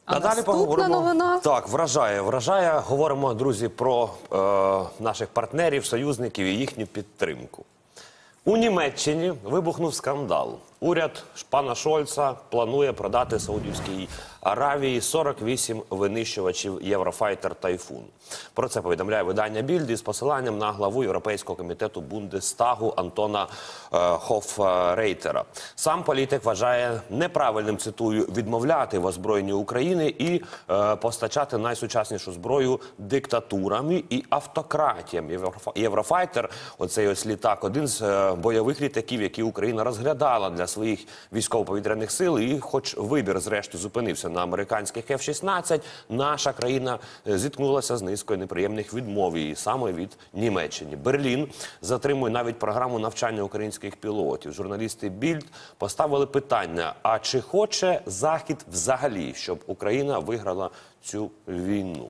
А далі наступна новина? Так, вражає. Говоримо, друзі, про наших партнерів, союзників і їхню підтримку. У Німеччині вибухнув скандал. Уряд пана Шольца планує продати Саудівській Аравії 48 винищувачів Єврофайтер «Тайфун». Про це повідомляє видання «Більд» із посиланням на главу Європейського комітету Бундестагу Антона Хофрейтера. Сам політик вважає неправильним, цитую, відмовляти в озброєнні України і постачати найсучаснішу зброю диктатурам і автократіям. Єврофайтер, оцей ось літак, один з бойових літаків, які Україна розглядала для своїх військово-повітряних сил, і хоч вибір зрештою зупинився на американських F-16, наша країна зіткнулася з низкою неприємних відмов, і саме від Німеччини. Берлін затримує навіть програму навчання українських пілотів. Журналісти «Більд» поставили питання, а чи хоче Захід взагалі, щоб Україна виграла цю війну?